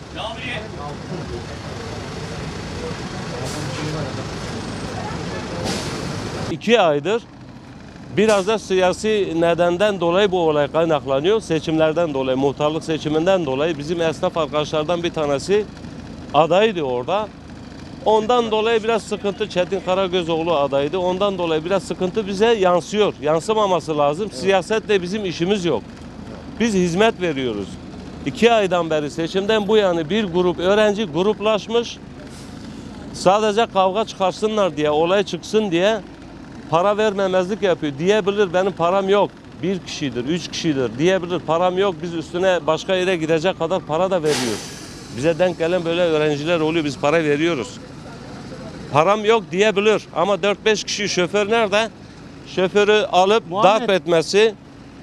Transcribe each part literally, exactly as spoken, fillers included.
İki aydır biraz da siyasi nedenden dolayı bu olay kaynaklanıyor. Seçimlerden dolayı, muhtarlık seçiminden dolayı bizim esnaf arkadaşlardan bir tanesi adaydı orada. Ondan dolayı biraz sıkıntı, Çetin Karagözoğlu adaydı. Ondan dolayı biraz sıkıntı bize yansıyor. Yansımaması lazım. Evet. Siyasetle bizim işimiz yok. Biz hizmet veriyoruz. İki aydan beri seçimden bu yana bir grup öğrenci gruplaşmış. Sadece kavga çıkarsınlar diye, olay çıksın diye para vermemezlik yapıyor. Diyebilir benim param yok. Bir kişidir, üç kişidir diyebilir. Param yok. Biz üstüne başka yere gidecek kadar para da veriyoruz. Bize denk gelen böyle öğrenciler oluyor. Biz para veriyoruz. Param yok diyebilir. Ama dört beş kişi şoför nerede? Şoförü alıp Muhammed. darp etmesi,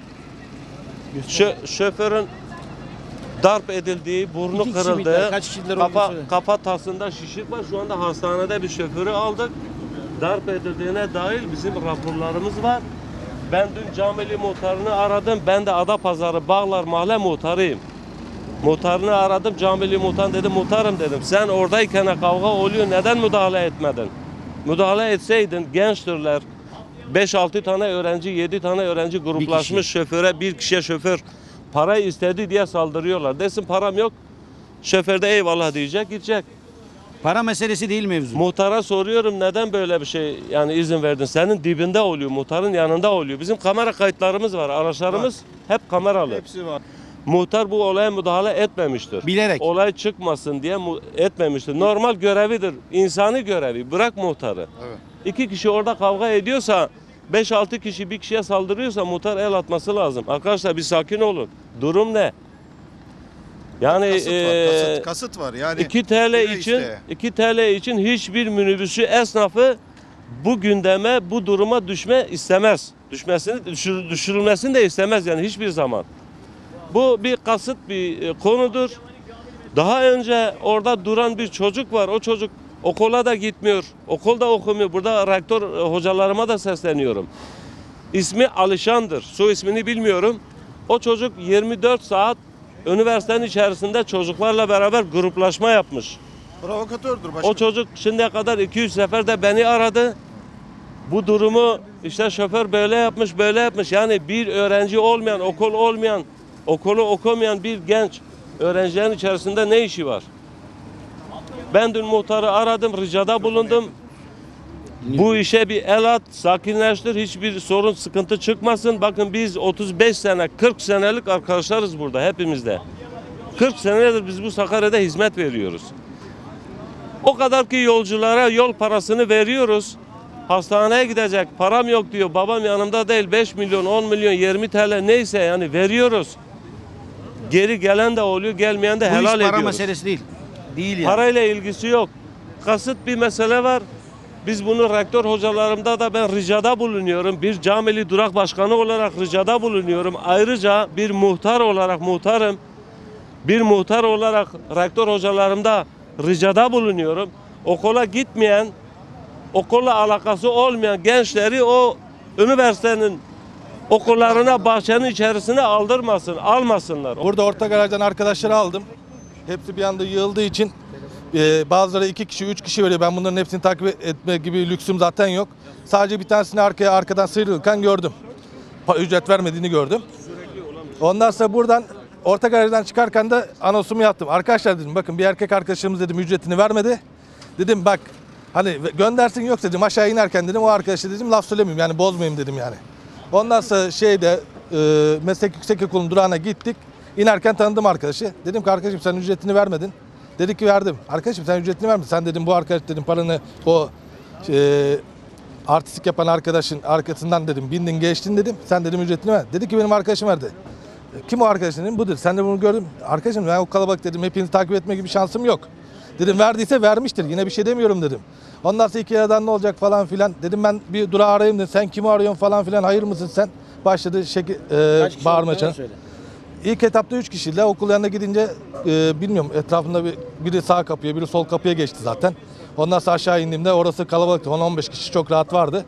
şö şoförün darp edildiği, burnu İki kırıldığı, kafa, kafatasında şişik var. Şu anda hastanede bir şoförü aldık. Darp edildiğine dair bizim raporlarımız var. Ben dün Camili muhtarını aradım. Ben de Adapazarı Bağlar Mahalle muhtarıyım. Muhtarını aradım. Camili muhtar dedim, muhtarım dedim. Sen oradayken kavga oluyor. Neden müdahale etmedin? Müdahale etseydin gençtirler. beş altı tane öğrenci, yedi tane öğrenci gruplaşmış bir şoföre, bir kişiye şoför parayı istedi diye saldırıyorlar. Desin param yok. Şoför de eyvallah diyecek, gidecek. Para meselesi değil mevzu. Muhtara soruyorum neden böyle bir şey yani izin verdin? Senin dibinde oluyor, muhtarın yanında oluyor. Bizim kamera kayıtlarımız var, araçlarımız var. Hep kameralı. Hepsi var. Muhtar bu olaya müdahale etmemiştir. Bilerek. Olay çıkmasın diye etmemiştir. Normal görevidir, insani görevi. Bırak muhtarı. Evet. İki kişi orada kavga ediyorsa, beş altı kişi bir kişiye saldırıyorsa muhtar el atması lazım. Arkadaşlar bir sakin olun. Durum ne? Yani kasıt, e, var, kasıt, kasıt var. Yani iki TL için işte. iki TL için hiçbir minibüsçü esnafı bu gündeme, bu duruma düşme istemez. Düşmesini düşür, düşürülmesini de istemez yani hiçbir zaman. Bu bir kasıt bir konudur. Daha önce orada duran bir çocuk var. O çocuk okula da gitmiyor. Okulda okumuyor. Burada rektör hocalarıma da sesleniyorum. İsmi Alişan'dır. Soy ismini bilmiyorum. O çocuk yirmi dört saat üniversitenin içerisinde çocuklarla beraber gruplaşma yapmış. Provokatördür başkanım. O çocuk şimdiye kadar iki yüz sefer de beni aradı. Bu durumu işte şoför böyle yapmış, böyle yapmış. Yani bir öğrenci olmayan, okul olmayan, okulu okumayan bir genç öğrencilerin içerisinde ne işi var? Ben dün muhtarı aradım, ricada bulundum. Bu işe bir el at, sakinleştir, hiçbir sorun, sıkıntı çıkmasın. Bakın biz otuz beş sene, kırk senelik arkadaşlarız burada hepimizde. kırk senedir biz bu Sakarya'da hizmet veriyoruz. O kadar ki yolculara yol parasını veriyoruz. Hastaneye gidecek, param yok diyor, babam yanımda değil, beş milyon, on milyon, yirmi TL neyse yani veriyoruz. Geri gelen de oluyor, gelmeyen de helal ediyoruz. Bu iş para meselesi değil. Değil yani. Parayla ilgisi yok. Kasıt bir mesele var. Biz bunu rektör hocalarımda da ben ricada bulunuyorum. Bir Camili Durak Başkanı olarak ricada bulunuyorum. Ayrıca bir muhtar olarak muhtarım. Bir muhtar olarak rektör hocalarımda ricada bulunuyorum. Okula gitmeyen, okulla alakası olmayan gençleri o üniversitenin okullarına, bahçenin içerisine aldırmasın, almasınlar. Burada orta garajdan arkadaşları aldım. Hepsi bir anda yığıldığı için e, bazıları iki kişi, üç kişi veriyor. Ben bunların hepsini takip etme gibi lüksüm zaten yok. Sadece bir tanesini arkaya arkadan sıyrılırken gördüm. Ücret vermediğini gördüm. Ondan sonra buradan orta garajdan çıkarken de anonsumu yaptım. Arkadaşlar dedim, bakın bir erkek arkadaşımız dedim ücretini vermedi. Dedim bak hani göndersin yok dedim, aşağı inerken dedim o arkadaşa dedim laf söylemeyeyim yani bozmayayım dedim yani. Ondan sonra şeyde e, meslek yüksek okulun durağına gittik. İnerken tanıdım arkadaşı. Dedim ki arkadaşım sen ücretini vermedin. Dedi ki verdim. Arkadaşım sen ücretini vermedin. Sen dedim bu arkadaş dedim paranı o e, artistik yapan arkadaşın arkasından dedim bindin geçtin dedim. Sen dedim ücretini ver. Dedi ki benim arkadaşım verdi. Kim o arkadaşın dedim, budur. Sen de bunu gördün. Arkadaşım ben o kalabalık dedim hepinizi takip etme gibi şansım yok. Dedim verdiyse vermiştir. Yine bir şey demiyorum dedim. Ondan sonra iki yerden ne olacak falan filan. Dedim ben bir durağı arayayım dedim. Sen kimi arıyorsun falan filan. Hayır mısın sen? Başladı şekil e, bağırma çağır. İlk etapta üç kişiyle okul yanına gidince e, bilmiyorum etrafında bir, biri sağ kapıya biri sol kapıya geçti zaten. Ondan sonra aşağı indiğimde orası kalabalıktı. on on beş kişi çok rahat vardı.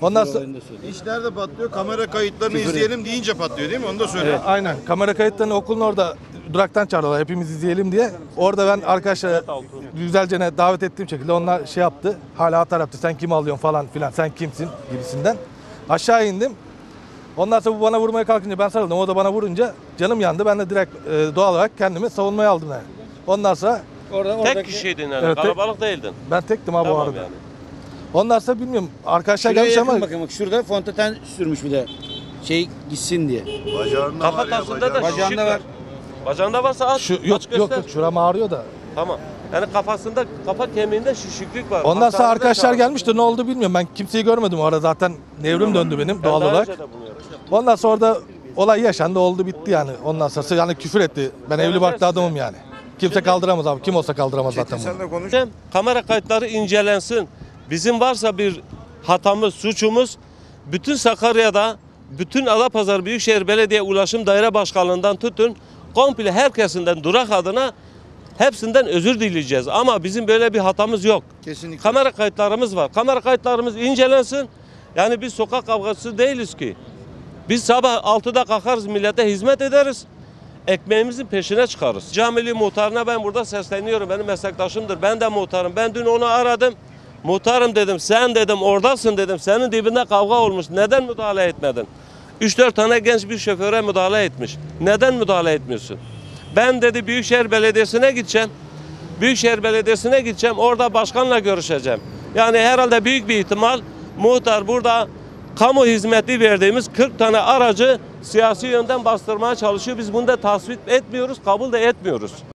Ondan sonra İş nerede patlıyor? Kamera kayıtlarını izleyelim deyince patlıyor değil mi? Onu da söyle. aynen kamera kayıtlarını okulun orada duraktan çağırıyorlar hepimiz izleyelim diye. Orada ben arkadaşlara güzelce davet ettiğim şekilde onlar şey yaptı. Hala atar yaptı. Sen kimi alıyorsun falan filan. Sen kimsin gibisinden. Aşağı indim. Ondan sonra bu bana vurmaya kalkınca ben sarıldım. O da bana vurunca canım yandı. Ben de direkt e, doğal olarak kendimi savunmaya aldım yani. Ondan sonra Orada Tek kişiydin yani. Evet, tek- Kalabalık değildin. ben tektim abi o Tamam arada. yani. Ondan sonra bilmiyorum arkadaşlar şuraya gelmiş yakın ama bakın bak şurada fondöten sürmüş bir de şey gitsin diye. Bacağında var ya, Kafatasında da bacağında. şişik Bacağında var. var. Bacağında varsa at. şu aç yok yok göster. yok şuram ağrıyor da. Tamam. Yani kafasında, kafa kemiğinde şişiklik var. Ondan sonra Hastanede arkadaşlar çağırdım. gelmişti ne oldu bilmiyorum. Ben kimseyi görmedim o ara zaten nevrim döndü benim Ben doğal daha olarak. önce de bunu yaptım. Ondan sonra da olay yaşandı oldu bitti yani. Ondan sonra yani küfür etti. Ben evli barklı adamım yani. Kimse kaldıramaz abi. Kim olsa kaldıramaz zaten bunu. Sen de konuş. Hem kamera kayıtları incelensin. Bizim varsa bir hatamız, suçumuz bütün Sakarya'da, bütün Adapazarı Büyükşehir Belediye Ulaşım Daire Başkanlığından tutun, komple herkesinden durak adına hepsinden özür dileyeceğiz. Ama bizim böyle bir hatamız yok. Kesinlikle. Kamera kayıtlarımız var. Kamera kayıtlarımız incelensin. Yani biz sokak kavgası değiliz ki. Biz sabah altıda kalkarız, millete hizmet ederiz. Ekmeğimizin peşine çıkarız. Camili muhtarına ben burada sesleniyorum. Benim meslektaşımdır. Ben de muhtarım. Ben dün onu aradım. Muhtarım dedim. Sen dedim oradasın dedim. Senin dibinde kavga olmuş. Neden müdahale etmedin? üç dört tane genç bir şoföre müdahale etmiş. Neden müdahale etmiyorsun? Ben dedi Büyükşehir Belediyesi'ne gideceğim. Büyükşehir Belediyesi'ne gideceğim. Orada başkanla görüşeceğim. Yani herhalde büyük bir ihtimal muhtar burada kamu hizmeti verdiğimiz kırk tane aracı siyasi yönden bastırmaya çalışıyor. Biz bunu da tasvip etmiyoruz, kabul de etmiyoruz.